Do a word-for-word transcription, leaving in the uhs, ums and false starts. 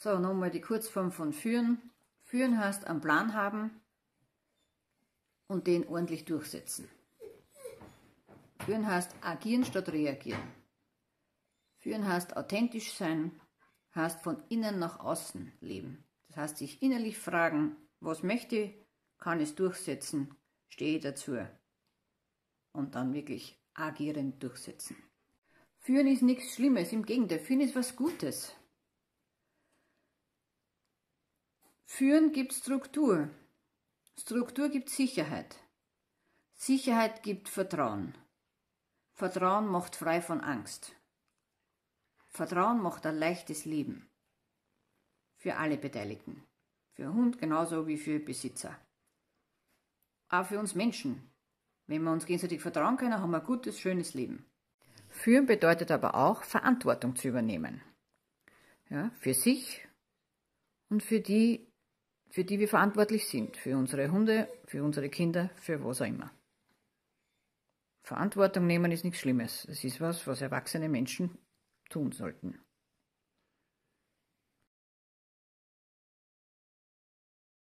So, nochmal die Kurzform von führen. Führen heißt einen Plan haben und den ordentlich durchsetzen. Führen heißt agieren statt reagieren. Führen heißt authentisch sein, heißt von innen nach außen leben. Das heißt sich innerlich fragen, was möchte ich, kann ich es durchsetzen, stehe ich dazu. Und dann wirklich agierend durchsetzen. Führen ist nichts Schlimmes, im Gegenteil, führen ist was Gutes. Führen gibt Struktur. Struktur gibt Sicherheit. Sicherheit gibt Vertrauen. Vertrauen macht frei von Angst. Vertrauen macht ein leichtes Leben. Für alle Beteiligten. Für Hund genauso wie für Besitzer. Auch für uns Menschen. Wenn wir uns gegenseitig vertrauen können, haben wir ein gutes, schönes Leben. Führen bedeutet aber auch, Verantwortung zu übernehmen. Ja, für sich und für die, für die wir verantwortlich sind. Für unsere Hunde, für unsere Kinder, für was auch immer. Verantwortung nehmen ist nichts Schlimmes. Es ist was, was erwachsene Menschen tun sollten.